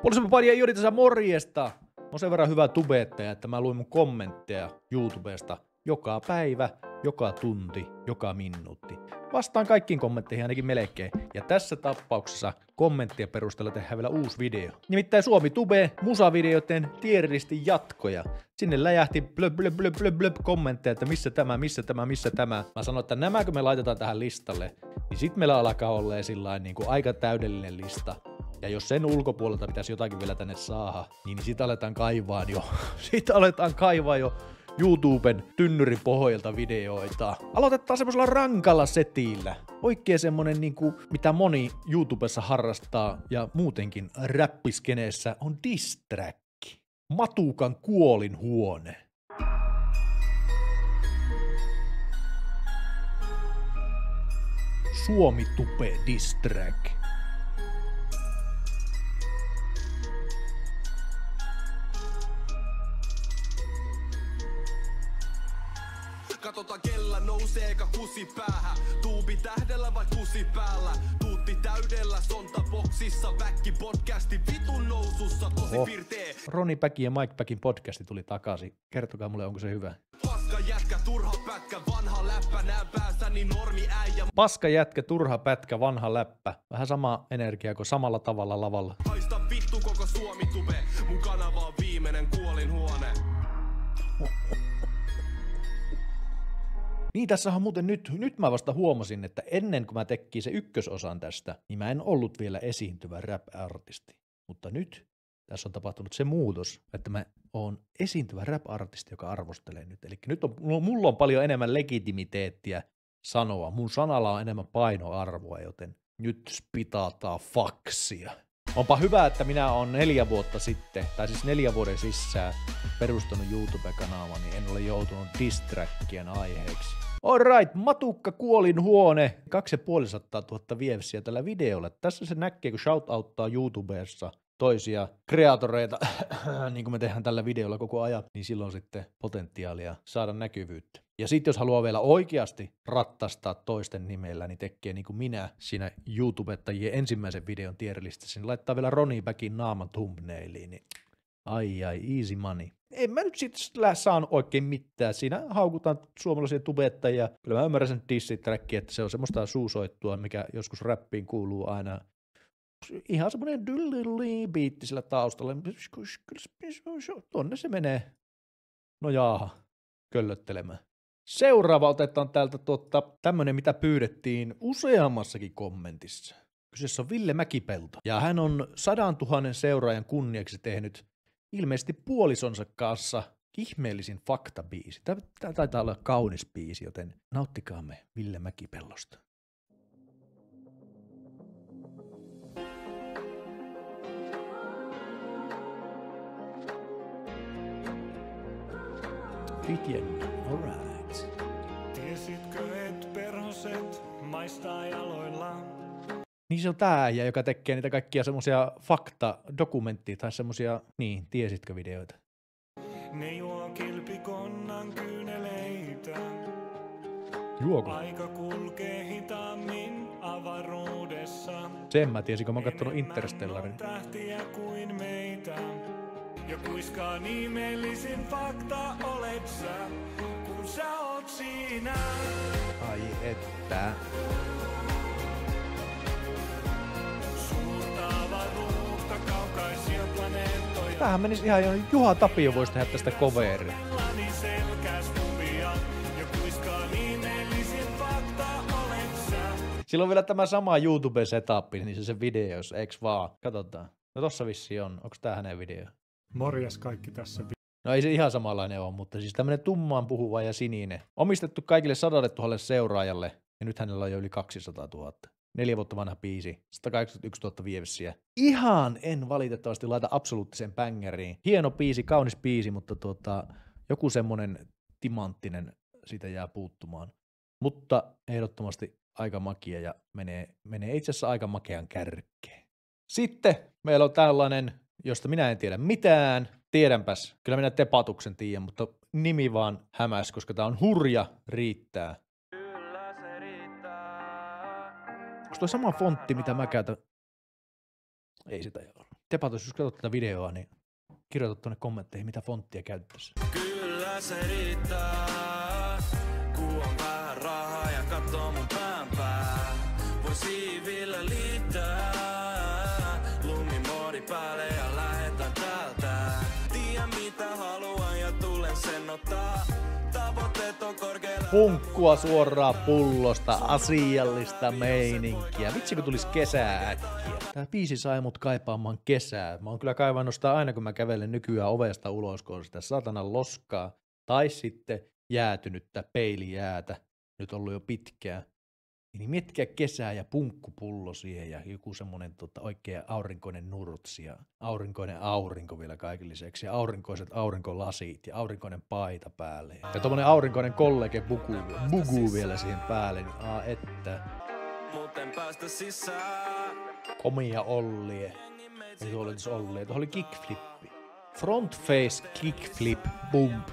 Poliisipapadia Jori tässä morjesta. On sen verran hyvä tubettaja, että mä luin mun kommentteja YouTubesta joka päivä, joka tunti, joka minuutti. Vastaan kaikkiin kommentteihin ainakin melkein. Ja tässä tapauksessa kommenttien perusteella tehdään vielä uusi video. Nimittäin Suomi Tube musavideoiden tierlistin jatkoja. Sinne läjähti blöb kommentteja, että missä tämä. Mä sanoin, että nämäkö me laitetaan tähän listalle, niin sit meillä alkaa olla niin kuin aika täydellinen lista. Ja jos sen ulkopuolelta pitäisi jotakin vielä tänne saada, niin siitä aletaan kaivaa jo YouTuben tynnyrin pohjalta videoita. Aloitetaan semmoisella rankalla setillä. Oikein semmonen mitä moni YouTubessa harrastaa ja muutenkin räppiskeneessä on diss track. Matukan kuolinhuone. Suomi Tube diss track. Katsotaan kellä nouseeka kusi päähän. Tuubi tähdellä vai kusi päällä. Tuutti täydellä sontaboksissa. Väkki podcasti vitun nousussa. Tosi pirtee. Roni Päkin ja Mike Päkin podcasti tuli takaisin. Kertokaa mulle, onko se hyvä. Paska jätkä, turha pätkä, vanha läppä. Nää päässäni normi äijä. Paska jätkä, turha pätkä, vanha läppä. Vähän sama energia kuin samalla tavalla lavalla. Haista vittu koko Suomi Tube. Mun kanava on viimeinen kuolinhuone. Niin, tässä on muuten nyt mä vasta huomasin, että ennen kuin mä tekkin se ykkösosan tästä, niin mä en ollut vielä esiintyvä rap-artisti. Mutta nyt tässä on tapahtunut se muutos, että mä oon esiintyvä rap-artisti, joka arvostelee nyt. Eli nyt mulla on paljon enemmän legitimiteettiä sanoa. Mun sanalla on enemmän painoarvoa, joten nyt spitataan faksia. Onpa hyvä, että minä oon 4 vuotta sitten, tai siis 4 vuoden sisään perustanut YouTube-kanavaa, niin en ole joutunut diss-trackien aiheeksi. Alright, Matukka kuolinhuone. 250 000 viewsiä tällä videolla. Tässä se näkee, kun shoutouttaa YouTubessa toisia kreatoreita, niin kuin me tehdään tällä videolla koko ajan, niin silloin sitten potentiaalia saada näkyvyyttä. Ja sitten jos haluaa vielä oikeasti rattastaa toisten nimellä, niin tekee niin kuin minä siinä YouTubettajien ensimmäisen videon tierlistassa, niin laittaa vielä Roni Päkin naaman thumbnailiin, niin ai easy money. En mä nyt sit saan oikein mitään. Siinä haukutaan suomalaisia tubettajia. Kyllä mä ymmärrän sen diss-trackin, että se on semmoista suusoittua, mikä joskus räppiin kuuluu aina. Ihan semmoinen biitti sillä taustalla. Tonne se menee. No jaaha, köllöttelemään. Seuraava otetaan täältä tämmönen, mitä pyydettiin useammassakin kommentissa. Kyseessä on Ville Mäkipelto. Ja hän on 100 000 seuraajan kunniaksi tehnyt ilmeisesti puolisonsa kanssa ihmeellisin faktabiisi. Tämä taitaa olla kaunis biisi, joten nauttikaamme Ville Mäkipellosta. Fitjen, alright. Tiesitkö, et perhoset maistaa jaloillaan? Niin se on tää äijä, joka tekee niitä kaikkia semmosia faktadokumentteja tai semmosia, tiesitkö videoita. Ne juo kilpikonnan kyyneleitä. Juoko? Aika kulkee hitaammin avaruudessa. Sen mä tiesin, kun mä oon kattonut Interstellarin. Tähtiä kuin meitä. Ja kuiskaan ihmeellisin fakta olet sä, kun sä oot siinä. Ai että. Suurta avaruutta, kaukaisia planeettoja. Tämähän menisi ihan jo, Juha Tapio voisi tehdä tästä coveria. Sellani selkäs kuvia. Ja kuiskaan ihmeellisin fakta olet sä. Sillä on vielä tämä sama YouTube-setup, niin se videos, eiks vaan? Katsotaan. No tossa vissiin on. Onks tää hänen video? Morjes kaikki tässä. No ei se ihan samanlainen ole, mutta siis tämmönen tummaan puhuva ja sininen. Omistettu kaikille 100 000 seuraajalle, ja nyt hänellä on jo yli 200 000. 4 vuotta vanha biisi, 181 000 viewsiä. Ihan en valitettavasti laita absoluuttisen pängäriin. Hieno biisi, kaunis biisi, mutta joku semmonen timanttinen siitä jää puuttumaan. Mutta ehdottomasti aika makia ja menee itse asiassa aika makean kärkeen. Sitten meillä on tällainen, josta minä en tiedä mitään. Tiedänpäs, kyllä minä Tepatuksen tiedän, mutta nimi vaan hämäs, koska tää on Hurja riittää. Kyllä se riittää. Onko toi sama fontti, mitä mä käytän? Ei sitä ole. Tepatus, jos katsot tätä videoa, niin kirjoita tuonne kommentteihin, mitä fonttia käyttäisi. Kyllä se riittää, kun on vähän rahaa ja katsoo mun päänpää. Voi siivillä liittää, lumimoodi päälle ja lähetän täältä. Tiedän mitä haluan ja tulen sen ottaa. Tavoitteet on korkealla. Punkkua suoraan pullosta, asiallista meininkiä. Vitsi kun tulis kesää äkkiä. Tää biisi sai mut kaipaamaan kesää. Mä oon kyllä kaivannut sitä aina kun mä kävelen nykyään ovesta ulos, kun on sitä satanan loskaa. Tai sitten jäätynyttä peilijäätä. Nyt ollut jo pitkään. Niin miettikää kesää ja punkkupullo siihen ja joku semmonen oikea aurinkoinen nurtsi ja aurinkoinen aurinko vielä kaiken lisäksi ja aurinkoiset aurinkolasit ja aurinkoinen paita päälle. Ja tommonen aurinkoinen kollege bugu vielä siihen päälle, niin että. Muuten päästä sisään. Komia Ollie. Ei tuolla olisi Ollie, tuolla oli kickflippi. Front face kickflip bump.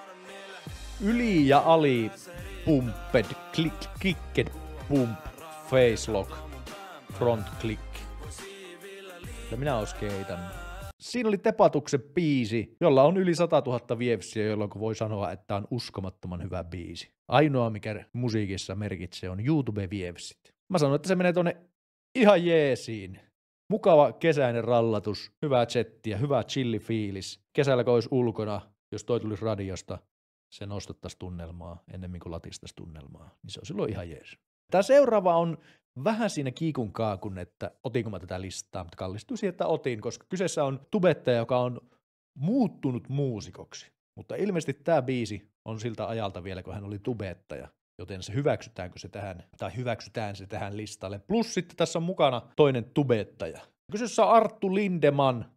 Yli ja ali pumped kicked bump, face lock, front click. Ja minä oon skeitannut. Siinä oli Tepatuksen biisi, jolla on yli 100 000 vievsiä, jolloin voi sanoa, että on uskomattoman hyvä biisi. Ainoa, mikä musiikissa merkitsee, on YouTube-vievsit. Mä sanon, että se menee tonne ihan jeesiin. Mukava kesäinen rallatus, hyvää chattia, hyvä chilli-fiilis. Kesällä kun olisi ulkona, jos toi tulisi radiosta, se nostattaisi tunnelmaa ennemmin kuin latistaisi tunnelmaa. Niin se on silloin ihan jees. Tämä seuraava on vähän siinä kiikun kaakun, että otinko mä tätä listaa, mutta kallistui siihen, että otin, koska kyseessä on tubettaja, joka on muuttunut muusikoksi. Mutta ilmeisesti tämä biisi on siltä ajalta vielä, kun hän oli tubettaja, joten se hyväksytään se tähän listalle. Plus sitten tässä on mukana toinen tubettaja. Kyseessä on Arttu Lindeman,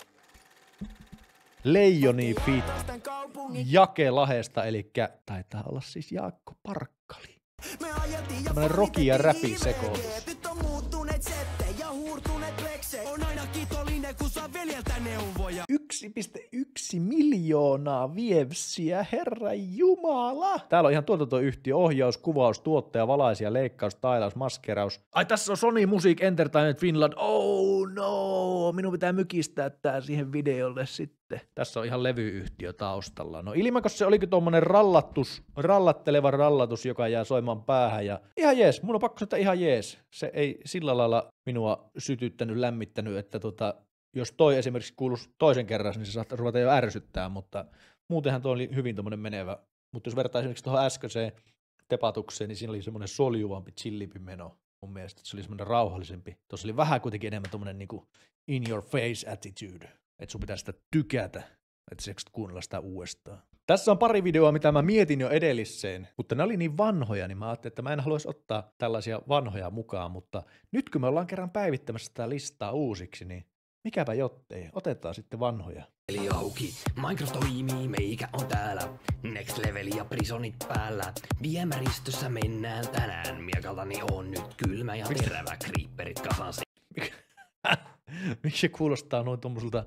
Leijoni Fit, Jake Lahesta, eli taitaa olla siis Jaakko Parkkali. Tämmönen roki ja räpi sekoitus. Nyt on muuttuneet sette ja huurtuneet vekse. On aina kiitollinen, kun saa veljeltä neuvoja. 1,1 miljoonaa vievsiä, herra jumala. Täällä on ihan tuotantoyhtiö, ohjaus, kuvaus, tuottaja, valaisia, leikkaus, tailaus, maskeraus. Ai tässä on Sony Music Entertainment Finland. Oh no, minun pitää mykistää tää siihen videolle sitten. Tässä on ihan levyyhtiö taustalla. No ilmakos se olikin tommonen rallatteleva rallatus, joka jää soimaan päähän ja ihan jees, mun on pakko sanoa, että ihan jees. Se ei sillä lailla minua sytyttänyt, lämmittänyt, että jos toi esimerkiksi kuuluisi toisen kerran, niin se saattaa ruveta jo ärsyttää, mutta muutenhan toi oli hyvin tommonen menevä. Mutta jos vertaa esimerkiksi tuohon äskeiseen Tepatukseen, niin siinä oli semmoinen soljuvampi, chillimpi meno. Mun mielestä se oli semmoinen rauhallisempi. Tuossa oli vähän kuitenkin enemmän tommonen niinku in your face attitude, että sun pitää sitä tykätä, että sä kuunnella sitä uudestaan. Tässä on pari videoa, mitä mä mietin jo edelliseen, mutta ne oli niin vanhoja, niin mä ajattelin, että mä en haluaisi ottaa tällaisia vanhoja mukaan, mutta nyt kun me ollaan kerran päivittämässä tätä listaa uusiksi, niin mikäpä jottei, otetaan sitten vanhoja. Eli auki, Minecraft toimii, meikä on täällä. Next level ja prisonit päällä. Viemäristössä mennään tänään. Miekaltani on nyt kylmä ja terävä. Creeperit kasansi. Miksi se kuulostaa noin tommoselta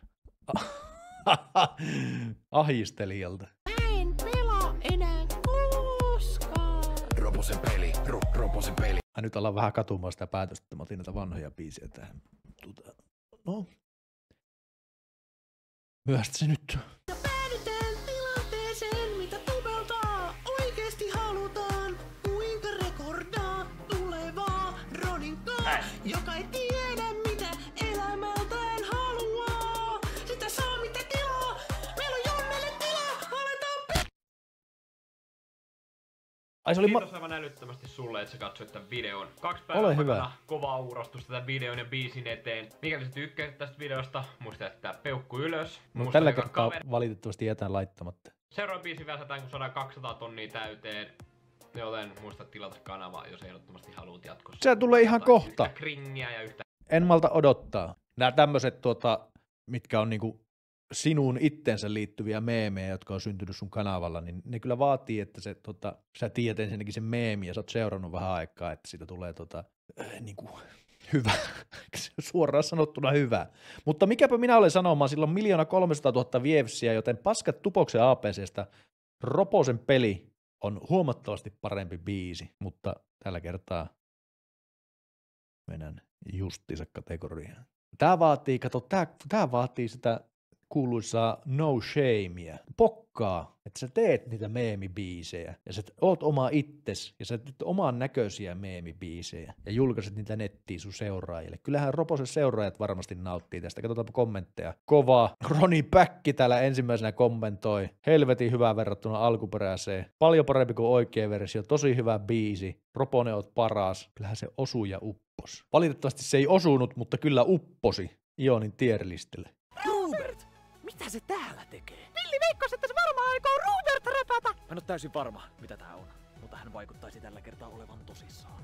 ahistelijalta? En pelaa enää koskaan. Roposen peli, Roposen peli. Nyt ollaan vähän katumaan sitä päätöstä, että mä otin näitä vanhoja biisejä tähän. No. Myöstä se nyt. Ja päädytään tilanteeseen, mitä tubelta oikeesti halutaan. Kuinka rekordaa tulevaa Roninkaan, joka ei tiedä mitä elämältään haluaa. Sitä saa mitä tilaa, meillä on Jonnelle tilaa, aletaan Ai se oli Kiitos aivan älyttömästi sulle, että sä katsoit tämän videon. 2 päivää Ole hyvä. takana, kovaa uurastusta tämän videon ja biisin eteen. Mikäli sä tykkäsit tästä videosta, muista jättää peukku ylös. No, Muista tällä joka kertaa kaveri- valitettavasti jätän laittamatta. Seuraava biisi väsätään, kun saadaan 200 tonnia täyteen. Joten muista tilata kanava, jos ehdottomasti haluat jatkossa. Se tulee ihan kohta. Yhtä kringiä ja yhtä En malta odottaa. Nämä tämmöiset, mitkä on niinku sinuun itsensä liittyviä meemejä, jotka on syntynyt sun kanavalla, niin ne kyllä vaatii, että se, sä tiedät ensinnäkin sen meemi ja sä oot seurannut vähän aikaa, että siitä tulee niinku hyvä. Suoraan sanottuna hyvä. Mutta mikäpä minä olen sanomaan, sillä on 1 300 000 vievsiä, joten paskat Tupoksen APCstä. Roposen peli on huomattavasti parempi biisi, mutta tällä kertaa mennään justiinsa kategoriaan. Tää vaatii, kato, tää vaatii sitä kuuluisaa no shamea, pokkaa, että sä teet niitä meemibiisejä ja sä oot oma itses ja sä teet oman näköisiä meemibiisejä ja julkaiset niitä nettiin sun seuraajille. Kyllähän Roposen seuraajat varmasti nauttii tästä. Katsotaanpa kommentteja. Kova. Roni Päkki täällä ensimmäisenä kommentoi. Helvetin hyvä verrattuna alkuperäiseen. Paljon parempi kuin oikea versio. Tosi hyvä biisi. Roponen oot paras. Kyllähän se osui ja uppos. Valitettavasti se ei osunut, mutta kyllä upposi Ionin tierlistille. Robert, mitä se täällä tekee? Villi veikkasi, että se varmaan aikoo Robert repata. Mä en oo täysin varma, mitä tää on, mutta hän vaikuttaisi tällä kertaa olevan tosissaan.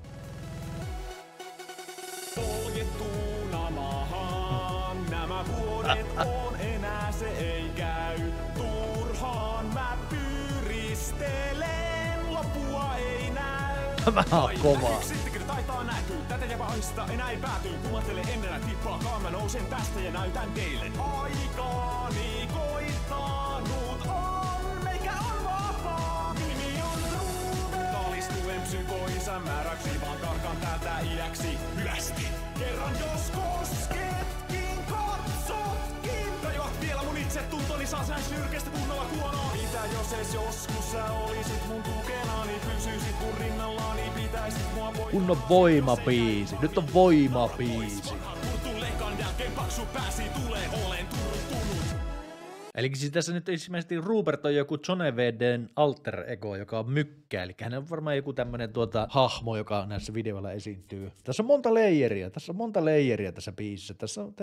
Poljettuna maahan, nämä vuodet on enää se ei käy. Turhaan mä pyristelen, loppua ei näy. Tämä on kova. Sittenkin taitaa näkyy, tätä ja vahista enää ei pääty. Kuvattele ennen tippaakaan, mä nousen tästä ja näytän teille. Aikaani koittanut on, meikä on vapaa. Nimi on Ruben. Talistuen psykoisän määräksi, vaan karkaan täältä iäksi hyvästi. Kerran jos kosketkin, katsotkin. Tajuat vielä mun itsetuntoni, saa sä nyrkestä kunnolla kuonoa. Mitä jos ees joskus sä olisit mun tukenani, pysyisit mun rinnallani, pitäisit mua voimaa. Kunnon voimabiisi. Nyt on voimabiisi. Kurtun leikan jälkeen paksu pääsi tulee, olen turtunut. Eli siis tässä nyt ilmeisesti Rupert on joku Johnny VDn alter ego, joka on mykkä. Eli hän on varmaan joku tämmönen hahmo, joka näissä videoilla esiintyy. Tässä on monta leijeriä tässä biisissä.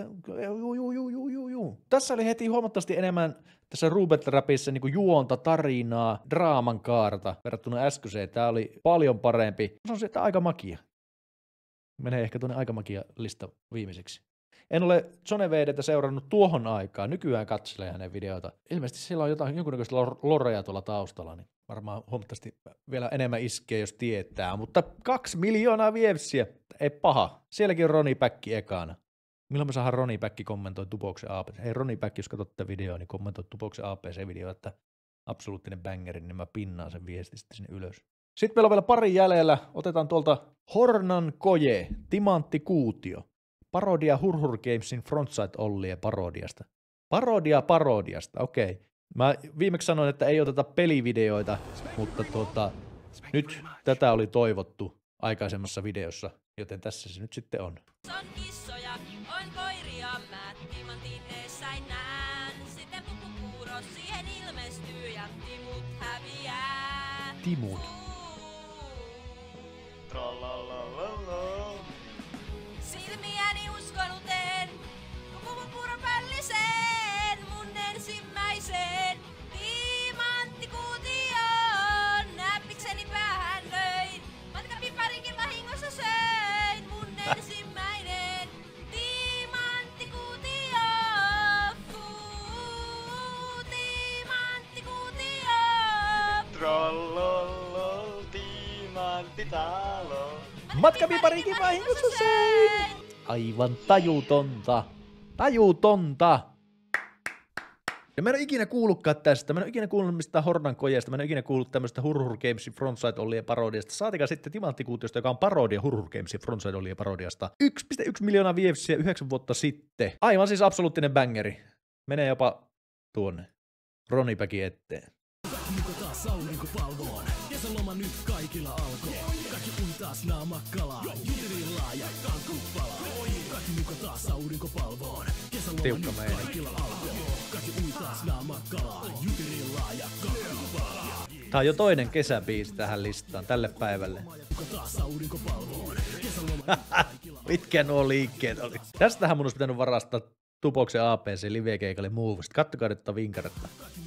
Tässä oli heti huomattavasti enemmän tässä Rupert-rapissa niin kuin juonta, tarinaa, draaman kaarta verrattuna äskeiseen. Tää oli paljon parempi. Se on sieltä aika makia. Menee ehkä tuonne aika makia lista viimeiseksi. En ole Johnny VDtä seurannut tuohon aikaan. Nykyään katselee hänen videoita. Ilmeisesti siellä on jonkunnäköistä lorea tuolla taustalla, niin varmaan huomattavasti vielä enemmän iskee, jos tietää. Mutta 2 miljoonaa viewsiä. Ei paha. Sielläkin on Roni Päkki ekana. Milloin me saadaan Roni Päkki kommentoi Tupoksen APC? Hei Roni Päkki, jos katsot tätä videoa, niin kommentoi Tupoksen APC-video, että absoluuttinen bangeri, niin mä pinnaan sen viesti sitten sinne ylös. Sitten meillä on vielä pari jäljellä. Otetaan tuolta Hornan Koje, Timantti Kuutio. Parodia Hurhur Gamesin Frontside Ollien parodiasta. Parodiasta, okei. Mä viimeksi sanoin, että ei oteta pelivideoita, mutta nyt tätä oli toivottu aikaisemmassa videossa, joten tässä se nyt sitten on. On kissoja, on koiria, mä timantin eessäin nään. Sitten puppukuuro siihen ilmestyy ja timut häviää. Timut. Silmiäni uskonuteen, kun puppukuuron pälliseen mun ensimmäiseen timanttikuutioon. Näppikseni päähän löin, matkapiparikin vahingossa söin. Mun ensimmäinen timanttikuutio, timanttikuutio. Trollolol, timanttitalo. Matkapiparikin vahingossa söin! Aivan tajutonta! Ja mä en ole ikinä kuullutkaan tästä. Mä en ole ikinä kuullut mistään Hornan Kojesta. Mä en ole ikinä kuullut tämmöistä Hurhur Gamesin Frontside Ollien parodiasta. Saatikaan sitten Timanttikuutiosta, joka on parodia Hurhur Gamesin Frontside Ollien parodiasta. 1,1 miljoonaa viewsiä 9 vuotta sitten. Aivan siis absoluuttinen bangeri. Menee jopa tuonne Roni Päkin eteen. Taas aurinko palvoon, kesäloma nyt kaikilla alkoi. Kaikki ui taas naamakkalaa, jutirillaa ja kankupalaa. Kaikki muka taas aurinko palvoon, kesäloma Tiukka nyt meininki. kaikilla alkoi. Kaikki ui taas naamakkalaa, jutirillaa ja kankupalaa. Tää on jo toinen kesäbiisi tähän listaan, tälle päivälle. Muka taas aurinko palvoon, kesäloma Mitkä nuo liikkeet oli? Tästähän mun olisi pitänyt varastaa Tupoksen APC live-keikalle Movesta. Kattokaa nyt vinkaretta.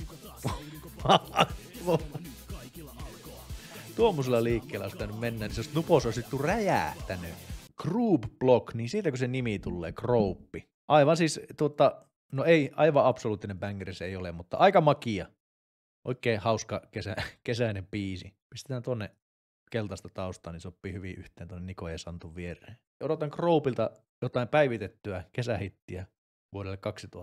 Tuommoisella liikkeellä olisi pitänyt mennä, niin se olisi Tupos olisi vittu räjähtänyt. Group Block, niin siitä kun se nimi tulee, Grouppi. Aivan siis, no ei, aivan absoluuttinen bangeri se ei ole, mutta aika makia. Oikein hauska kesäinen biisi. Pistetään tonne keltaista taustaa, niin sopii hyvin yhteen tonne Niko ja Santun viereen. Odotan Groupilta jotain päivitettyä kesähittiä vuodelle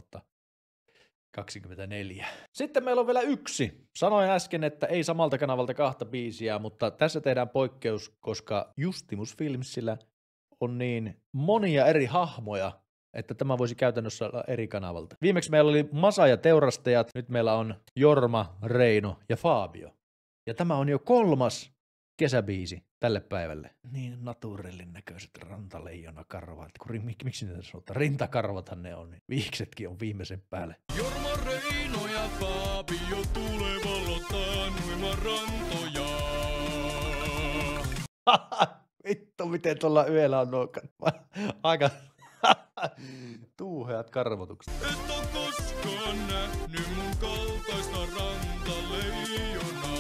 2024. Sitten meillä on vielä yksi. Sanoin äsken, että ei samalta kanavalta 2 biisiä, mutta tässä tehdään poikkeus, koska Justimus Filmsillä on niin monia eri hahmoja että tämä voisi käytännössä olla eri kanavalta. Viimeksi meillä oli Masa ja teurastajat, nyt meillä on Jorma, Reino ja Fabio. Ja tämä on jo 3. kesäbiisi tälle päivälle. Niin naturellin näköiset rantaleijonakarvat. Miksi niitä sanotaan? Rintakarvathan ne on. Niin viiksetkin on viimeisen päälle. Jorma, Reino ja Fabio tulee vallottaa nuima rantoja. Vittu, miten tuolla yöllä on nuo aika tuuheat karvotukset. Et oo koskaan nähnyt mun kaltaista rantaleijonaa.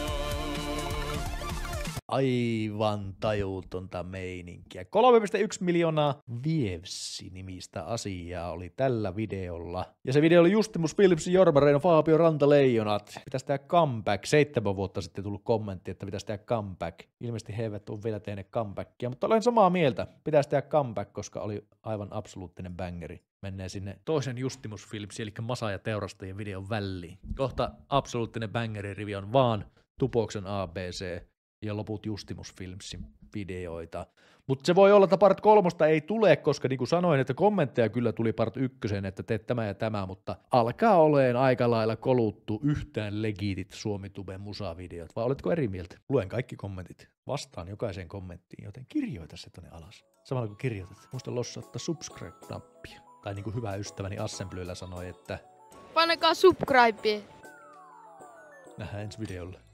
Aivan tajuutonta meininkiä. 3,1 miljoonaa Vievsi-nimistä asiaa oli tällä videolla. Ja se video oli Justimus Philipsin, Jorma, Reino, Fabio, Rantaleijonat. Pitäisi tehdä comeback. 7 vuotta sitten tullut kommentti, että pitäisi tehdä comeback. Ilmeisesti he eivät ole vielä tehneet comebackia, mutta olen samaa mieltä. Pitäisi tehdä comeback, koska oli aivan absoluuttinen bangeri. Menee sinne toisen Justimus Philipsin, eli Masa ja teurastajien videon väliin. Kohta absoluuttinen bangeri-rivi on vaan Tupoksen ABC. Ja loput Justimus Filmsin videoita. Mutta se voi olla, että part 3 ei tule, koska niin kuin sanoin, että kommentteja kyllä tuli part 1, että teet tämä ja tämä, mutta alkaa oleen aika lailla koluttu yhtään legiitit Suomi-tuben musavideot, vai oletko eri mieltä? Luen kaikki kommentit, vastaan jokaiseen kommenttiin, joten kirjoita se tonne alas. Samalla kun kirjoitat, muista lossauttaa subscribe-nappia. Tai niin kuin hyvä ystäväni Assemblyllä sanoi, että painakaa subscribe. nähdään ensi videolla.